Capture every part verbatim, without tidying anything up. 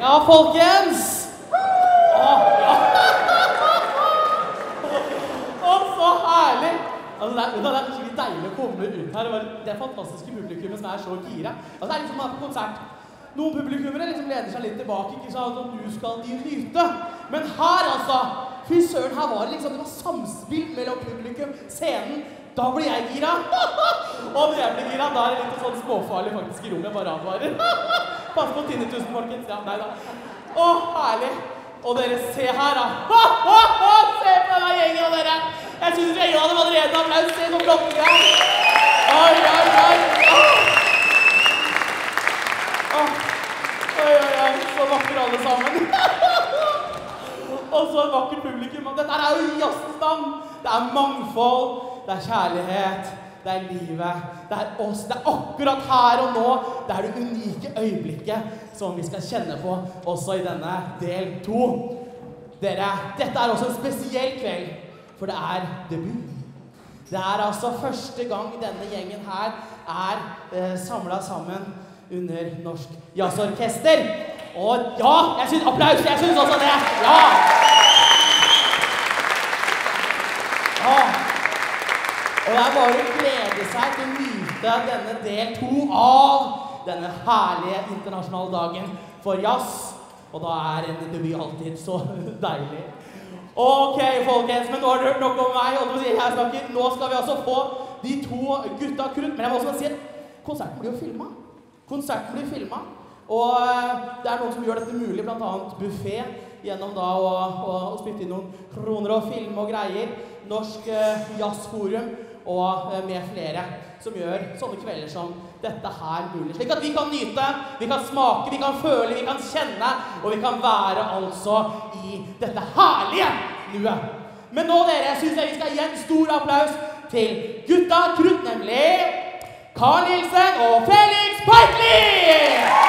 Ja, folkens! Åh, ja. Åh, så herlig! Altså, det, er, det er skikkelig deilig å komme ut her. Det er fantastiske publikummet som er så gira. Altså, det er liksom man er på konsert. Noen publikummere liksom leder seg litt tilbake, ikke sant? Og nå skal de nyte. Men her, altså, fy søren, her var det liksom, det var samspill mellom publikum, scenen. Da blir jeg gira. Og når jeg blir gira, da er det litt sånn småfarlig faktisk i rommet, bare advarer. Pass på tinnitus, folkens. Ja, nei da. Åh, herlig. Og dere, se her da. Se på denne gjengen av dere. Jeg synes gjengen av dem allerede applaus. Se noen blokkene. Oi, oi, oi. Åh. Oi, oi, oi. Så vakre alle sammen. Og så et vakkert publikum. Dette er jo jazzens navn. Det er mangfold. Det er kjærlighet. Det er livet. Det er oss. Det er akkurat her og nå. Det er det unike øyeblikket som vi skal kjenne på også i denne del to. Dere, dette er også en spesiell kveld, for det er debut. Det er altså første gang denne gjengen her er eh, samlet sammen under Norsk Jazz Orchester. Og ja, jeg synes applaus, jeg synes også det. Ja! Ja! Og det er bare å glede seg til å nyte denne del to av denne herlige internasjonale dagen for jazz. Og da er en debut alltid så deilig. Ok, folkens, men nå er det nok om meg, og jeg snakker. Nå skal vi altså få de to gutta krutt, men jeg må også si at konserten blir jo filmet. Konserten blir filmet, og det er noen som gjør dette mulig, blant annet buffet, gjennom da å, å, å spytte inn noen kroner og film og greier. Norsk eh, jazzforum og eh, med flere som gjør sånne kvelder som dette her mulig. Slik at vi kan nyte, vi kan smake, vi kan føle, vi kan kjenne, og vi kan være altså i dette herlige nuet. Men nå dere, synes jeg vi skal gi en stor applaus til gutta krutt, nemlig Carl Nilsen og Felix Peikli!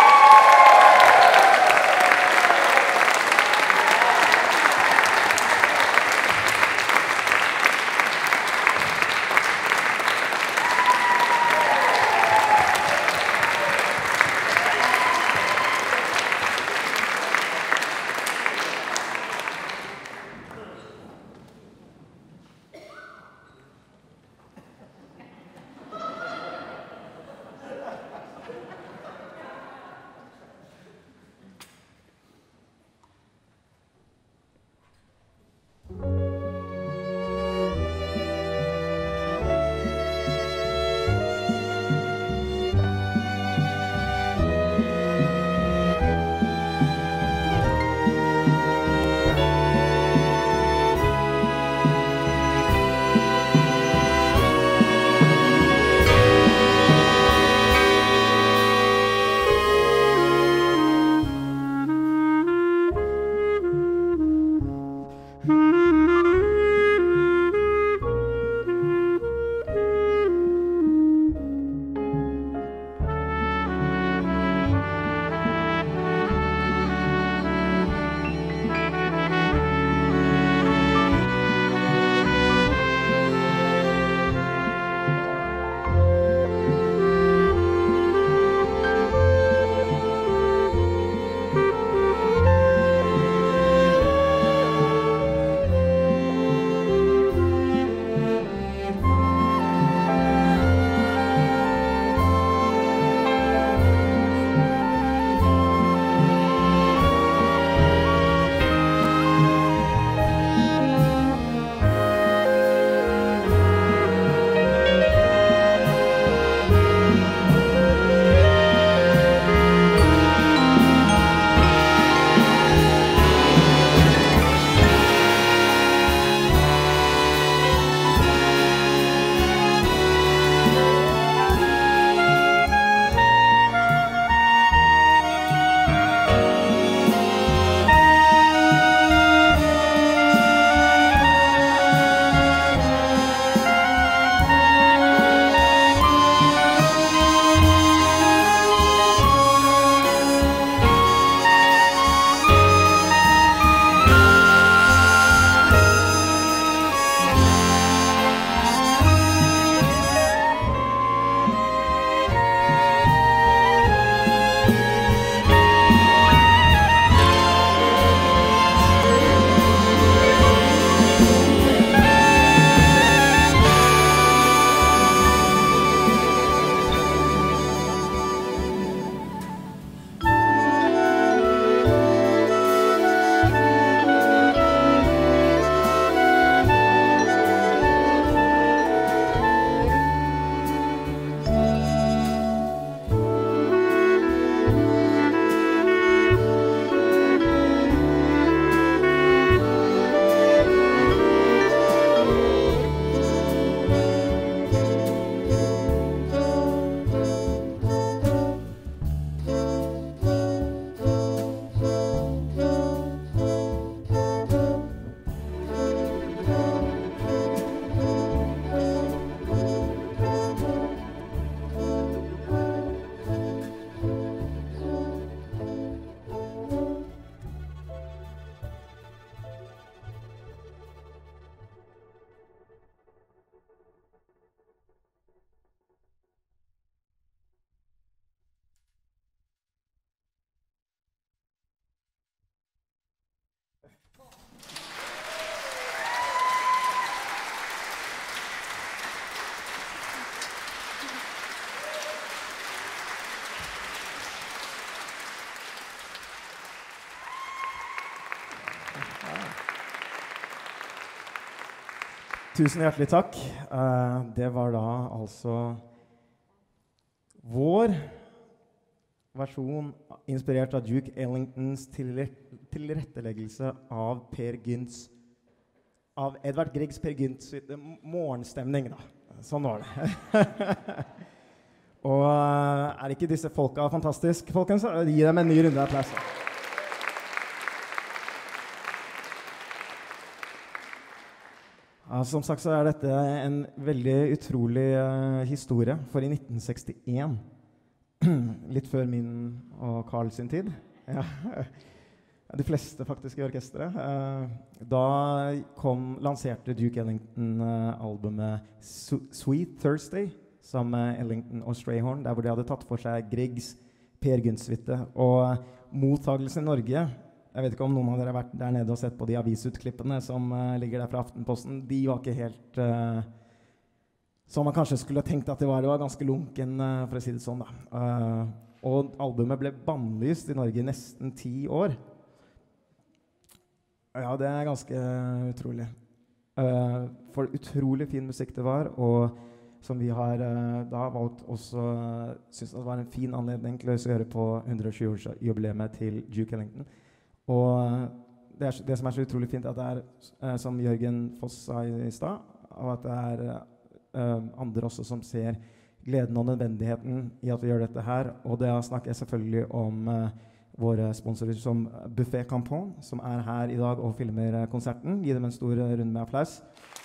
Tusen hjertelig takk. Uh, det var da altså vår versjon inspirert av Duke Ellingtons tilretteleggelse av Per Gynts av Edvard Griegs Per Gynts Morgenstemning da. Sånn var det. Og uh, er ikke disse folka fantastiske, folkens? Gi dem en ny runde av applaus. Ja, som sagt så er dette en veldig utrolig uh, historie, for i nitten sekstien, litt før min og Carl sin tid, ja, de fleste faktisk i orkestret, uh, da kom, lanserte Duke Ellington uh, albumet Sweet Thursday, sammen med Ellington og Strayhorn, der hvor de hadde tatt for seg Griegs Per Gynt-suite, og uh, mottagelsen i Norge, jeg vet ikke om noen av dere har vært der nede og sett på de avisutklippene som uh, ligger der fra Aftenposten. De var ikke helt uh, som man kanskje skulle tenkt at det var. Det var ganske lunken, uh, for å si det sånn da. Uh, og albumet ble bannlyst i Norge i nesten ti år. Ja, det er ganske utrolig. Uh, for utrolig fin musikk det var, og som vi har uh, da valgt også, uh, synes det var en fin anledning til å høre på hundre-og-tjue-årsjubileet til Duke Ellington. Og det, er, det som er så utrolig fint at det er, uh, som Jørgen Foss sa i, i sted, og at det er uh, andre også som ser gleden og nødvendigheten i at vi gjør dette her. Og det snakker jeg selvfølgelig om uh, våre sponsorer som Buffet Crampon, som er her i dag og filmer uh, konserten. Gi dem en stor uh, runde med applaus.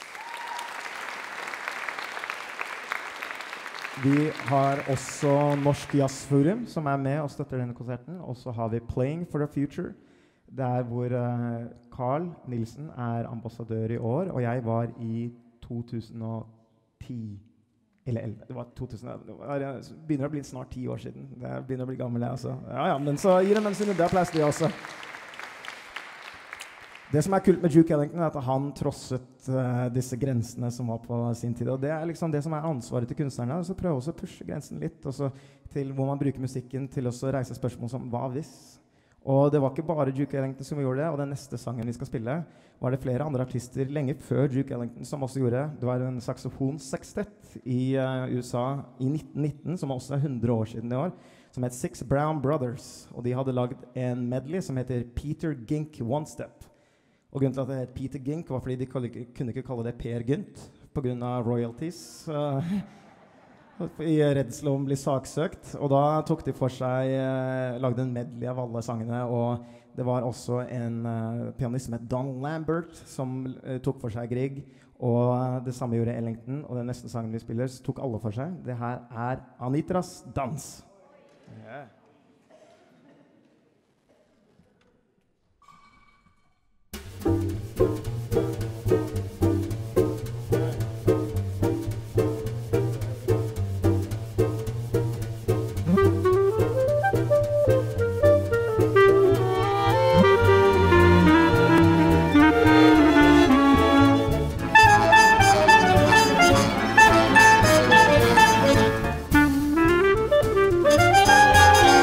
Vi har også Norsk Jazzforum som er med og støtter denne konserten. Og så har vi Playing for the Future, der hvor uh, Carl Nilsen er ambassadør i år, og jeg var i to tusen og ti, eller elleve, det var to tusen, det var, det begynner å bli snart ti år siden, det begynner å bli gammel jeg altså. Ja, ja, men så gir dem en sin applaus de også. Det som er kult med Duke Ellington er at han trosset uh, disse grensene som var på sin tid, og det er liksom det som er ansvaret til kunstnerne, så prøve også å pushe grensen litt, også til hvor man bruker musikken til også å reise spørsmål som hva hvis? Og det var ikke bare Duke Ellington som gjorde det, og den neste sangen vi skal spille var det flere andre artister lenge før Duke Ellington som også gjorde det. Det var en saxofonsekstett i uh, U S A i nitten nitten, som også er hundre år siden i år, som het Six Brown Brothers, og de hadde laget en medley som heter Peter Gink One Step. Og grunnen til at det het Peter Gink var fordi de kunne ikke kalle det Per Gynt på grunn av royalties. Uh, I redsel om å bli saksøkt, og da tok de for seg, eh, lagde en medley av alle sangene, og det var også en uh, pianist som het Donald Lambert som uh, tok for seg Grieg, og uh, det samme gjorde Ellington, og den neste sangen vi spiller tok alle for seg. Det her er Anitras dans. Yeah. Thank you.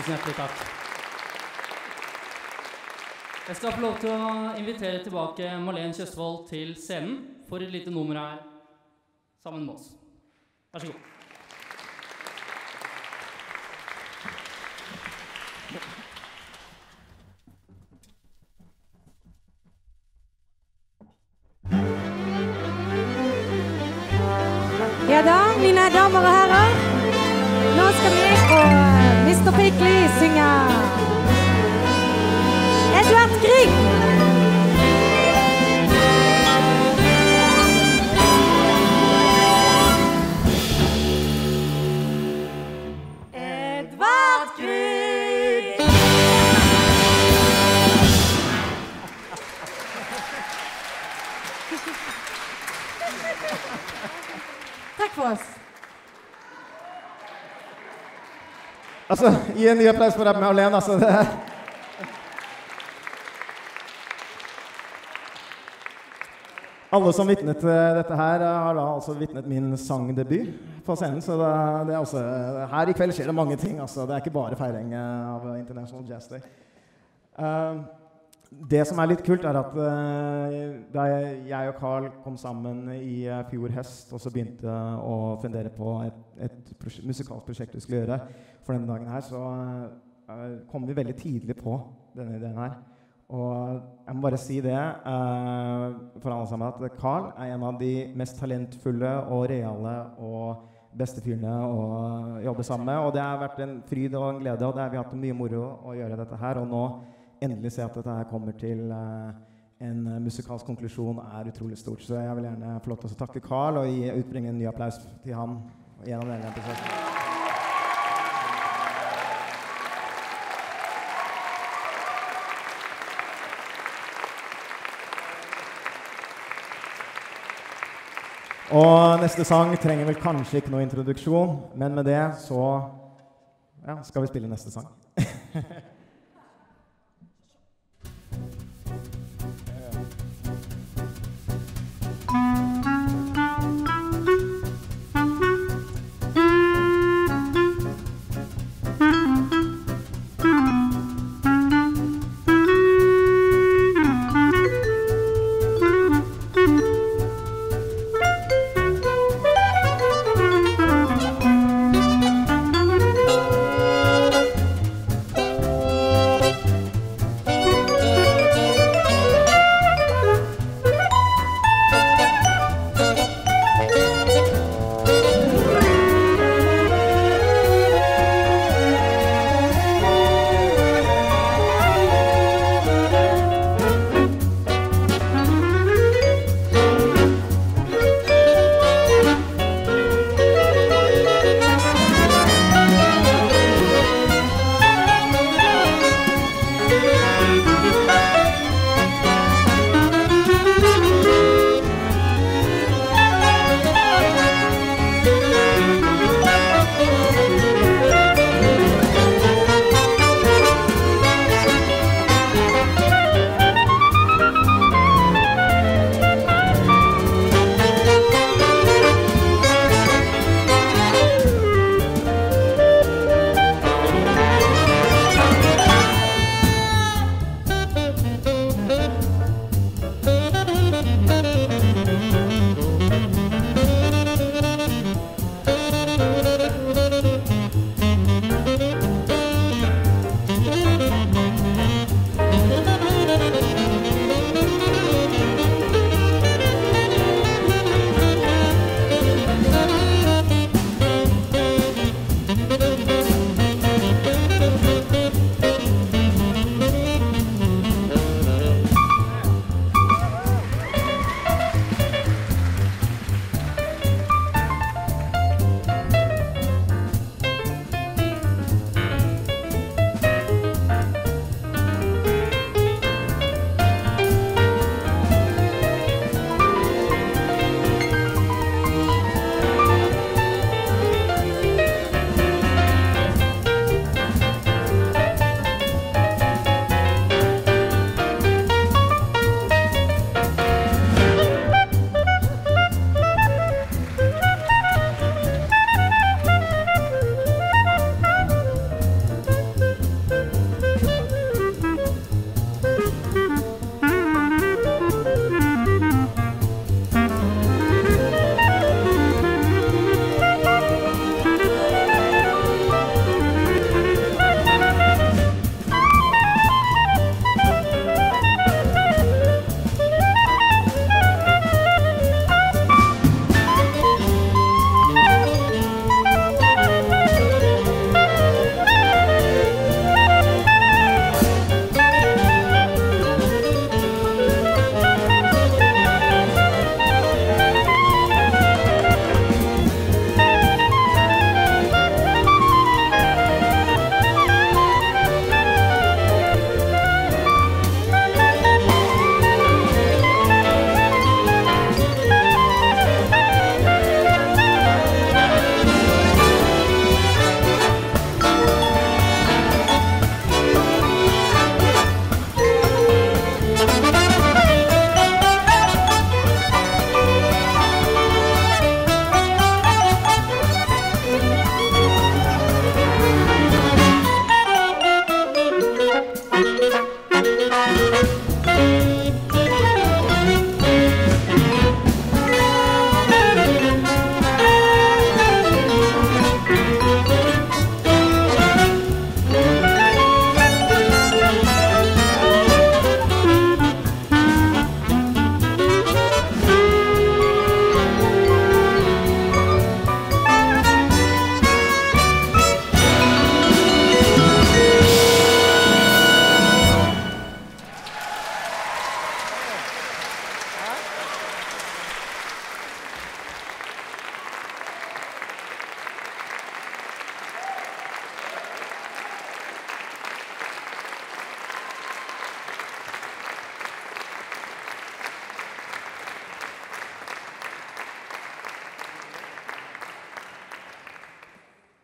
Tusen hjertelig takk. Jeg skal få lov til å invitere tilbake Marlene Kjøstvold til scenen for et lite nummer her sammen med oss. Vær så god. Ja da, mine damer og herrer, nå skal vi og mister Peikli synge Edvard Grieg. Edvard Grieg. Takk for oss. Altså, gi en ny applaus for deg med Marlene, altså. Det er... Alle som vittnet dette her har da altså vittnet min sangdebut på scenen, så det, det er også, her i kveld skjer det mange ting, altså. Det er ikke bare feiring av International Jazz Day. Uh, det som er litt kult er at uh, da jeg og Carl kom sammen i uh, fjor høst, og så begynte å fundere på et, et prosje- musikalsk prosjekt vi skulle gjøre for denne dagen her, så uh, kom vi veldig tidlig på denne ideen her. Og jeg må bare si det uh, for alle sammen at Carl er en av de mest talentfulle og reale og beste fyrene å jobbe sammen med. Og det har vært en fryd og en glede, og det har vi hatt mye moro å gjøre dette her. Og nå endelig se at dette her kommer til uh, en musikalsk konklusjon er utrolig stort. Så jeg vil gjerne få lov til å takke Carl og gi, utbringe en ny applaus til han gjennom denne prosessen. Og neste sang trenger vel kanskje ikke noe introduksjon, men med det så ja, skal vi spille neste sang.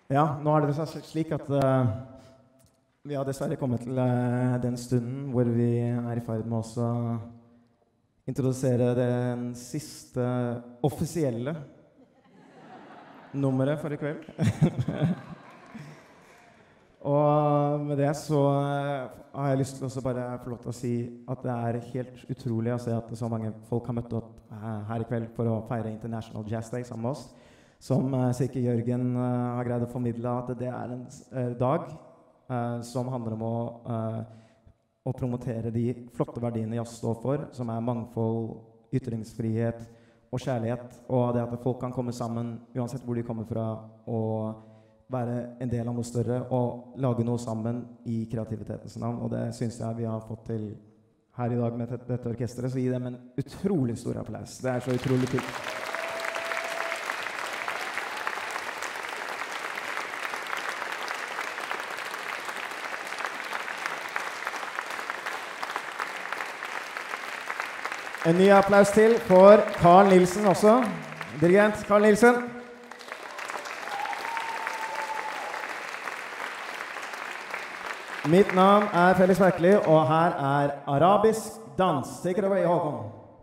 Ja, nå er det slik at uh, vi har dessverre kommet til uh, den stunden hvor vi er i ferd med også å introdusere den siste offisielle nummeret for i kveld. Og med det så uh, har jeg lyst til å bare få lov til å si at det er helt utrolig å se at så mange folk har møtt opp uh, her i kveld for å feire International Jazz Day sammen med oss. Som uh, sikkert Jørgen uh, har greid å formidle at det er en uh, dag uh, som handler om å, uh, å promotere de flotte verdiene jazz står for, som er mangfold, ytringsfrihet og kjærlighet, og det at folk kan komme sammen uansett hvor de kommer fra, og være en del av noe større, og lage noe sammen i kreativitetens navn, og det synes jeg vi har fått til her i dag med dette orkestret, så gi dem en utrolig stor applaus. Det er så utrolig kult. En ny applaus til for Carl Nilsen også. Dirigent Carl Nilsen. Mitt navn er Felix Peikli, og her er Arabisk dans. Take it away, Håkon.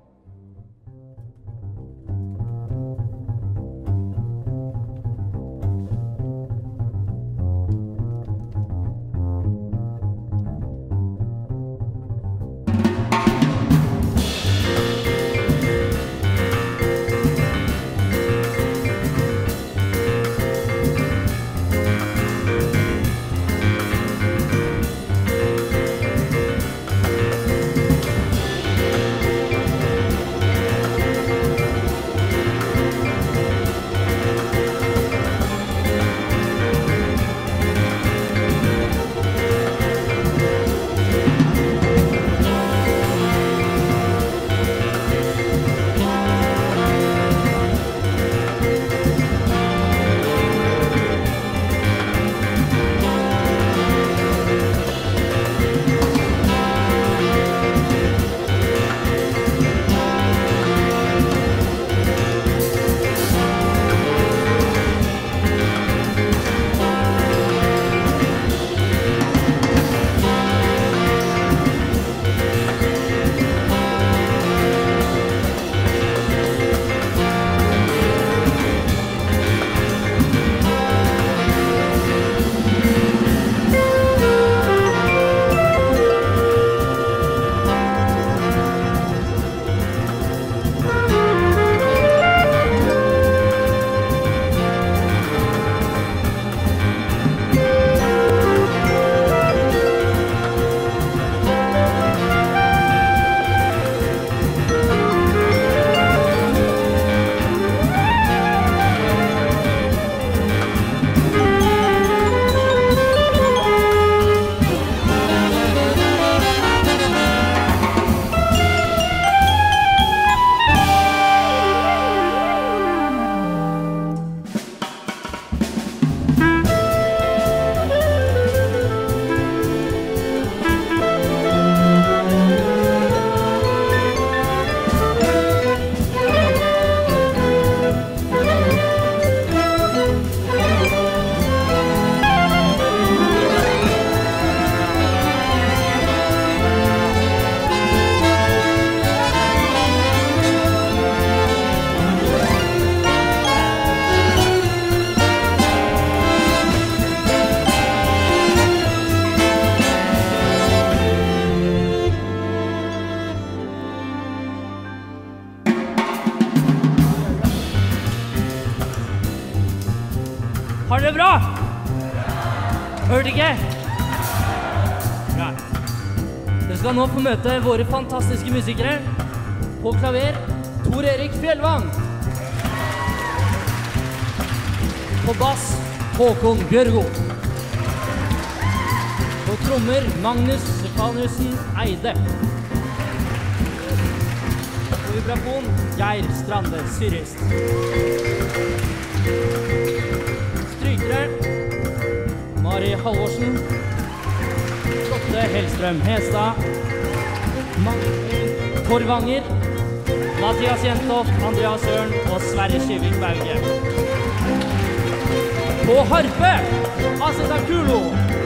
Har dere bra? Hørte ikke? Bra. Dere skal nå få møte våre fantastiske musikere. På klaver, Tor Erik Fjellvang. På bass, Håkon Bjørgo. På trommer, Magnus Stefanussen Eide. På vibrafon, Geir Strande Syrist. Strykere, Mari Halvorsen. Lotte Hellstrøm Hestad. Torvanger. Mathias Jentoft, Andreas Ørn og Sverre Skivik Bauge. På harpe, Asetakulo.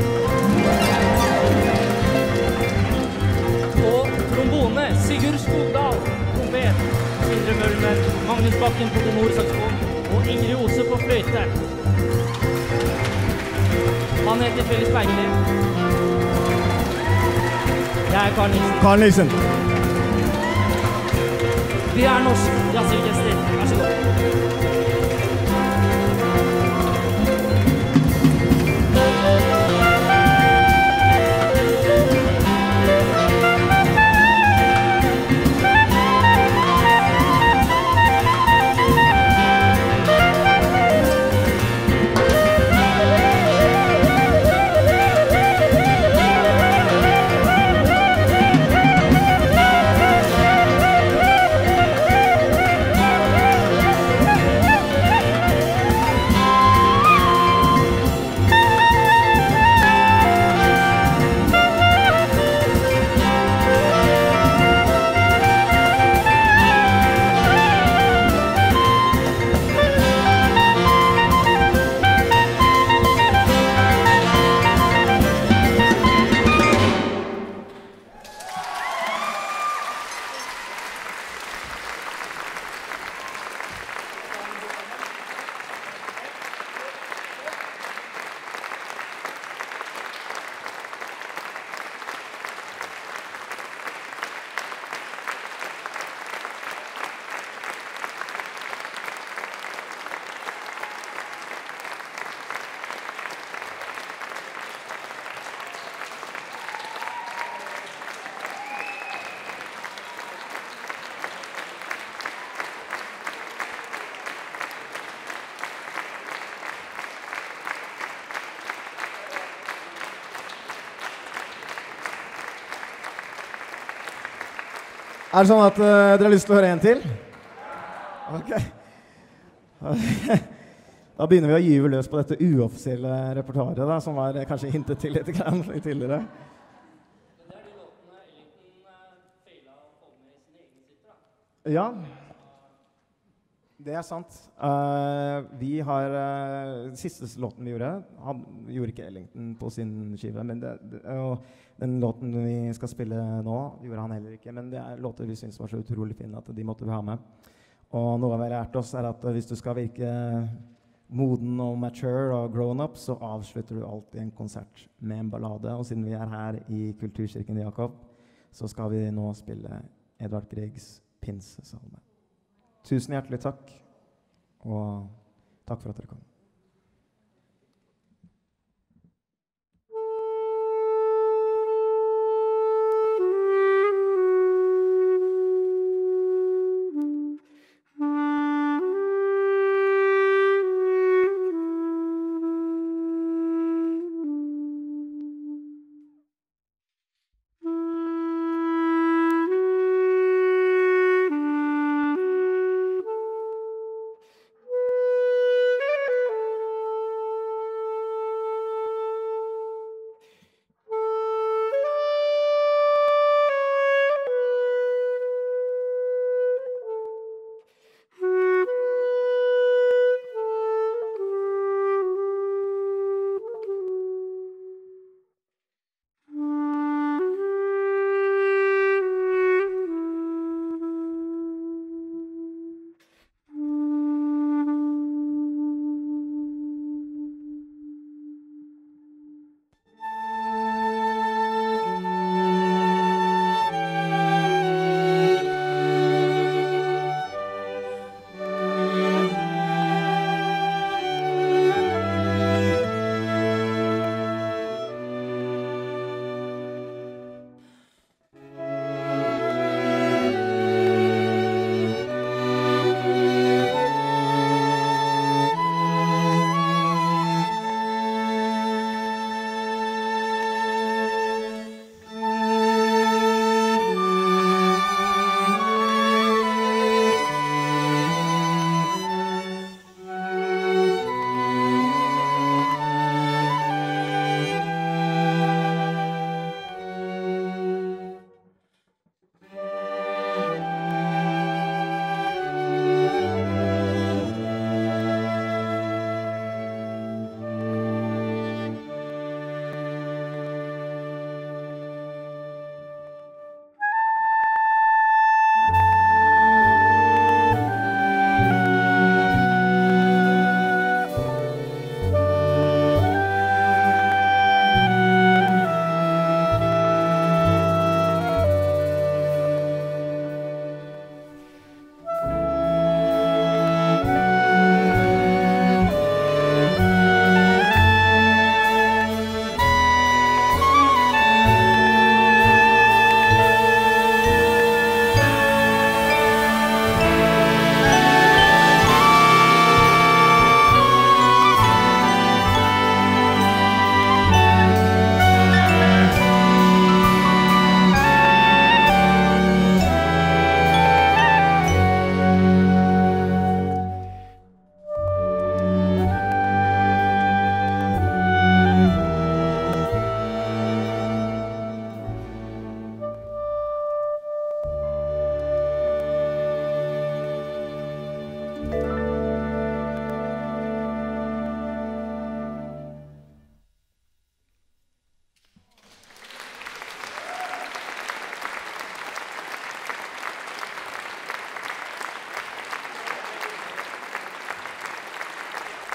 På trombone, Sigurd Skogdal. Trompet, Sindre Mølmen, Magnus Bakken på tenorsaksofon og Ingrid Ose på fløyte. Han heter Felix Peikli. Jeg er Carl Nilsen. Carl Nilsen. Vi er norsk jazzorkester. Vær så god. Er det sånn at uh, dere har lyst til å høre en til? Ok. Da begynner vi å gyve løs på dette uoffisielle repertoaret da, som var eh, kanskje hintet til litt grann litt tidligere. Det er de låtene Ellington feilet å få med i sine egne sitter, da. Ja, det er sant. Uh, vi har uh, siste låten vi gjorde, han gjorde ikke Ellington på sin skive, men det, det, og den låten vi skal spille nå gjorde han heller ikke, men det er låter vi synes var så utrolig fine at de måtte vi ha med. Og noe vi har lært oss er at hvis du skal virke moden og mature og grown up, så avslutter du alltid en konsert med en ballade. Og siden vi er her i Kulturkirken Jakob, så skal vi nå spille Edvard Griegs Pinsesalme. Tusen hjertelig takk, og takk for at dere kom.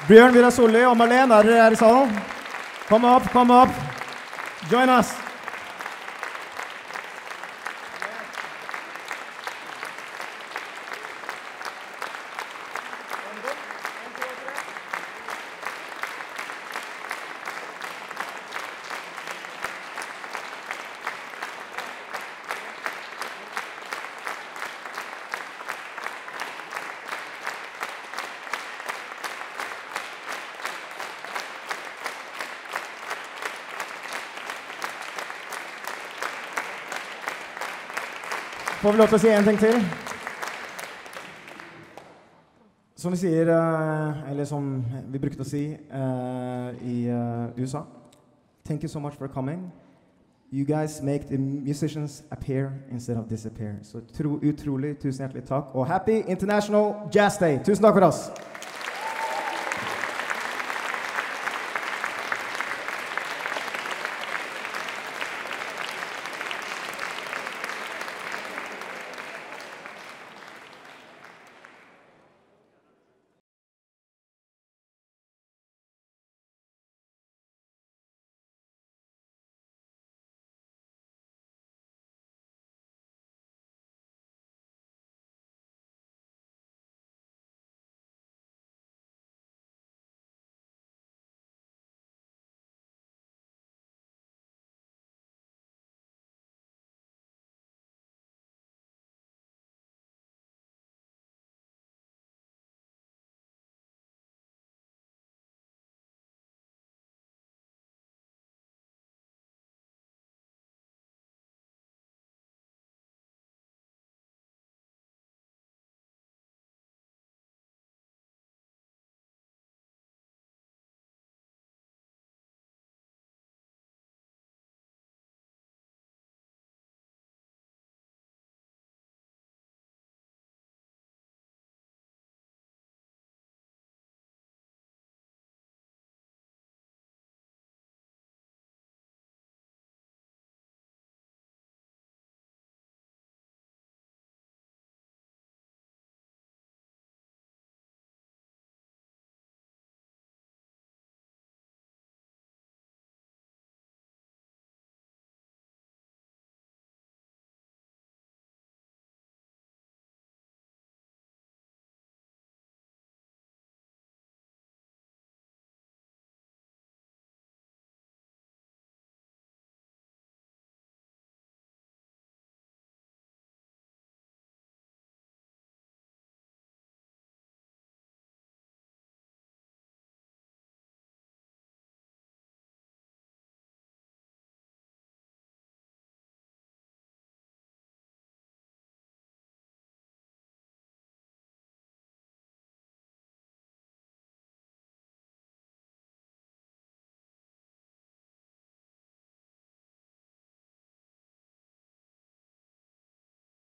Bjørn Vidar Solli og Marlene, er dere her i salen? Kom opp, kom opp. Join us. Får vi lov til å si en ting til? Som vi sier, uh, eller som vi brukte å si uh, i uh, U S A. Thank you so much for coming. You guys make the musicians appear instead of disappear. Så tro, utrolig, tusen hjertelig takk. Og happy International Jazz Day! Tusen takk for oss!